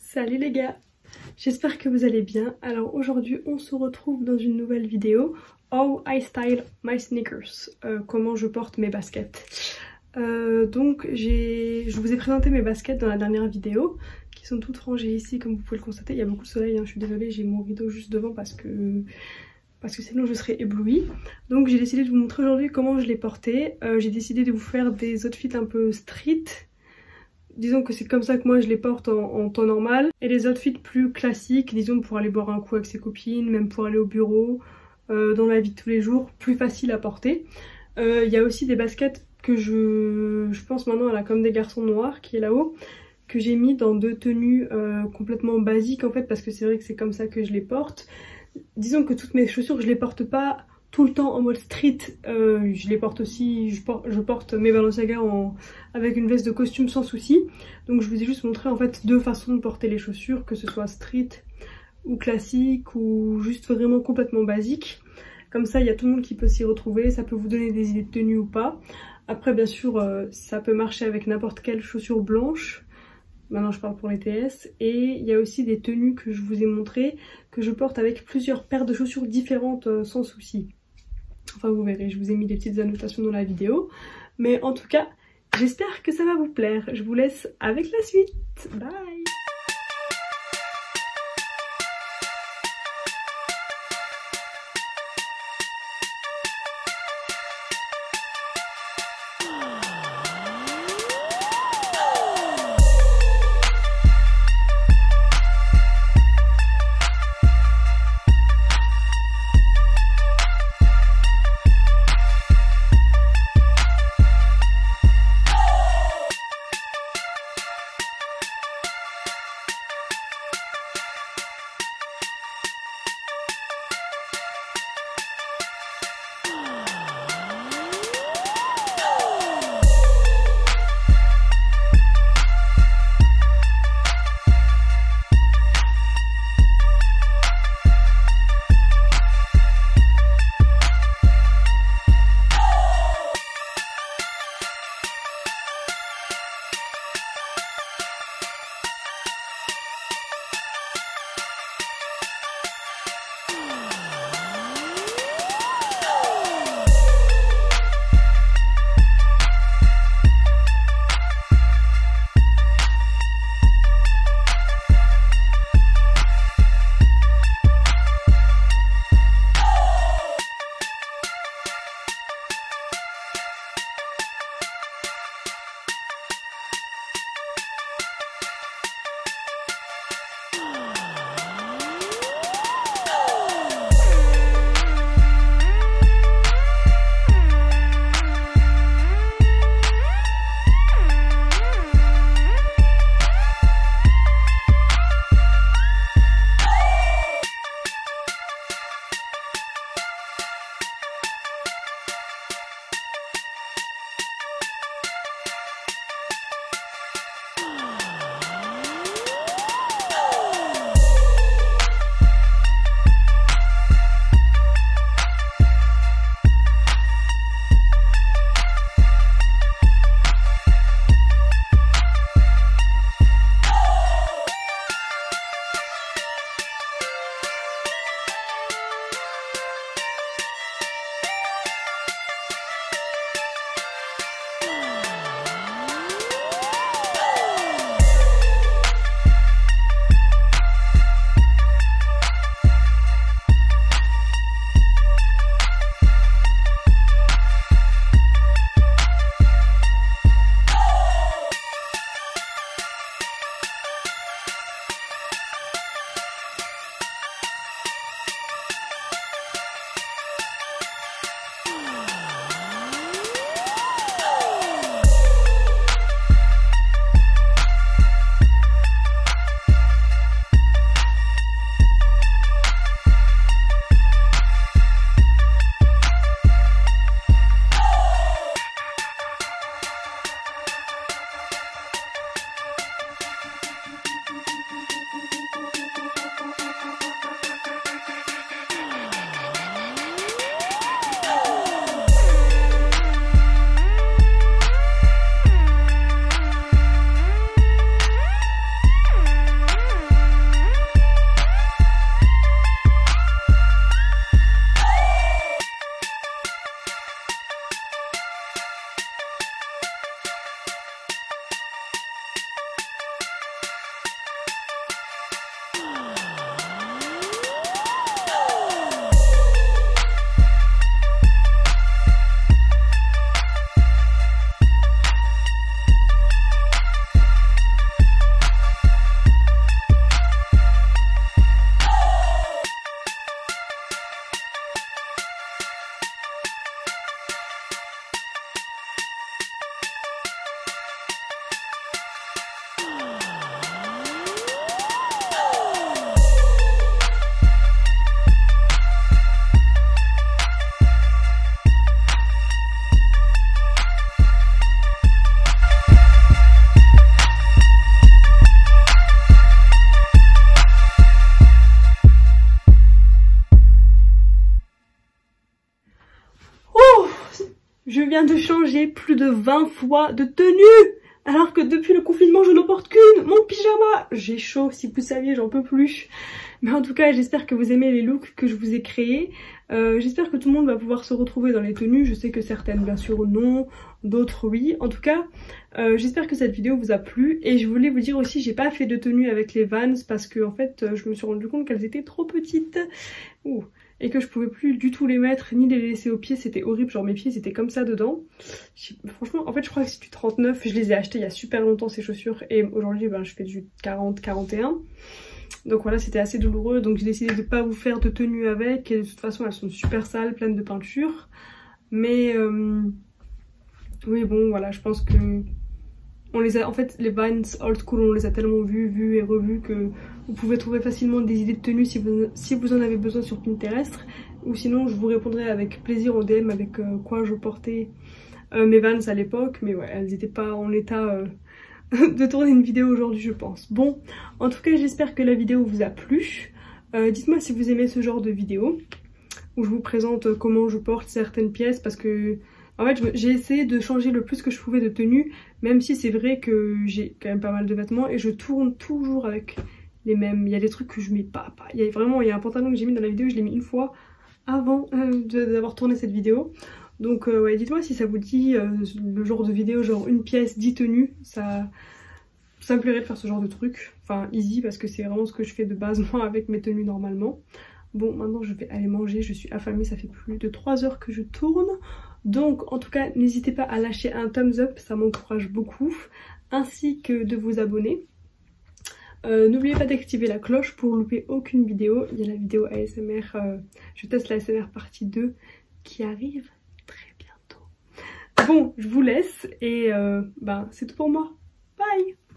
Salut les gars, j'espère que vous allez bien. Alors aujourd'hui on se retrouve dans une nouvelle vidéo. How I style my sneakers, comment je porte mes baskets. Donc je vous ai présenté mes baskets dans la dernière vidéo, qui sont toutes rangées ici comme vous pouvez le constater. Il y a beaucoup de soleil, hein, je suis désolée, j'ai mon rideau juste devant parce que sinon je serais éblouie. Donc j'ai décidé de vous montrer aujourd'hui comment je les portais. J'ai décidé de vous faire des outfits un peu street. Disons que c'est comme ça que moi je les porte en temps normal. Et les outfits plus classiques, disons pour aller boire un coup avec ses copines, même pour aller au bureau, dans la vie de tous les jours, plus facile à porter. Il y a aussi des baskets que je pense maintenant à la Comme des garçons noirs qui est là-haut, que j'ai mis dans deux tenues complètement basiques en fait, parce que c'est vrai que c'est comme ça que je les porte. Disons que toutes mes chaussures je les porte pas tout le temps en mode street, je les porte aussi, je porte mes Balenciaga avec une veste de costume sans souci. Donc je vous ai juste montré en fait deux façons de porter les chaussures, que ce soit street ou classique ou juste vraiment complètement basique. Comme ça il y a tout le monde qui peut s'y retrouver, ça peut vous donner des idées de tenue ou pas. Après bien sûr ça peut marcher avec n'importe quelle chaussure blanche. Maintenant je parle pour les TS. Et il y a aussi des tenues que je vous ai montrées, que je porte avec plusieurs paires de chaussures différentes sans souci. Enfin vous verrez, je vous ai mis des petites annotations dans la vidéo. Mais en tout cas, j'espère que ça va vous plaire. Je vous laisse avec la suite. Bye! viens de changer plus de 20 fois de tenue. Alors que depuis le confinement, je n'en porte qu'une, mon pyjama. J'ai chaud, si vous saviez, j'en peux plus. Mais en tout cas, j'espère que vous aimez les looks que je vous ai créés. J'espère que tout le monde va pouvoir se retrouver dans les tenues. Je sais que certaines, bien sûr, non. D'autres, oui. En tout cas, j'espère que cette vidéo vous a plu. Et je voulais vous dire aussi, j'ai pas fait de tenue avec les Vans parce que, en fait, je me suis rendu compte qu'elles étaient trop petites. Ouh. Et que je pouvais plus du tout les mettre ni les laisser aux pieds, c'était horrible, genre mes pieds étaient comme ça dedans. Franchement, en fait je crois que c'est du 39, je les ai achetés il y a super longtemps ces chaussures et aujourd'hui ben, je fais du 40-41. Donc voilà, c'était assez douloureux, donc j'ai décidé de pas vous faire de tenue avec et de toute façon elles sont super sales, pleines de peinture. Mais oui bon voilà, je pense que on les a, en fait les Vans old school on les a tellement vus et revus que vous pouvez trouver facilement des idées de tenue si vous en avez besoin sur Pinterest. Ou sinon je vous répondrai avec plaisir en DM avec quoi je portais mes Vans à l'époque. Mais ouais, elles n'étaient pas en état de tourner une vidéo aujourd'hui je pense. Bon, en tout cas j'espère que la vidéo vous a plu. Dites-moi si vous aimez ce genre de vidéo où je vous présente comment je porte certaines pièces parce que en fait j'ai essayé de changer le plus que je pouvais de tenue, même si c'est vrai que j'ai quand même pas mal de vêtements et je tourne toujours avec les mêmes. Il y a des trucs que je mets pas. Il y a un pantalon que j'ai mis dans la vidéo, je l'ai mis une fois avant d'avoir tourné cette vidéo. Donc ouais, dites-moi si ça vous dit le genre de vidéo, genre une pièce, 10 tenues, ça me plairait de faire ce genre de truc. Enfin easy parce que c'est vraiment ce que je fais de base moi avec mes tenues normalement. Bon, maintenant je vais aller manger, je suis affamée, ça fait plus de 3 heures que je tourne. Donc en tout cas n'hésitez pas à lâcher un thumbs up, ça m'encourage beaucoup, ainsi que de vous abonner. N'oubliez pas d'activer la cloche pour louper aucune vidéo. Il y a la vidéo ASMR, je teste la ASMR partie 2 qui arrive très bientôt. Bon, je vous laisse et ben, c'est tout pour moi. Bye!